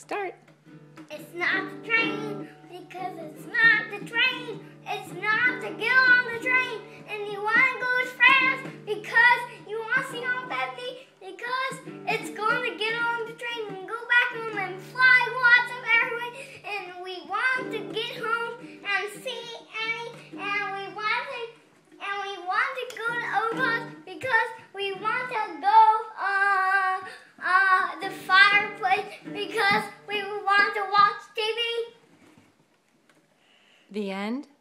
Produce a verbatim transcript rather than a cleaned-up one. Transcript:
Start. It's not the train, because it's not the train. It's not to get on the train, and you want to go as fast because you want to see how fast it, because it's going to get on the train and go back home and fly lots of airways, and we want to get home and see Annie, and we want to, and we want to go to Oboz because we want to go uh uh the fireplace because we want to watch T V. The end.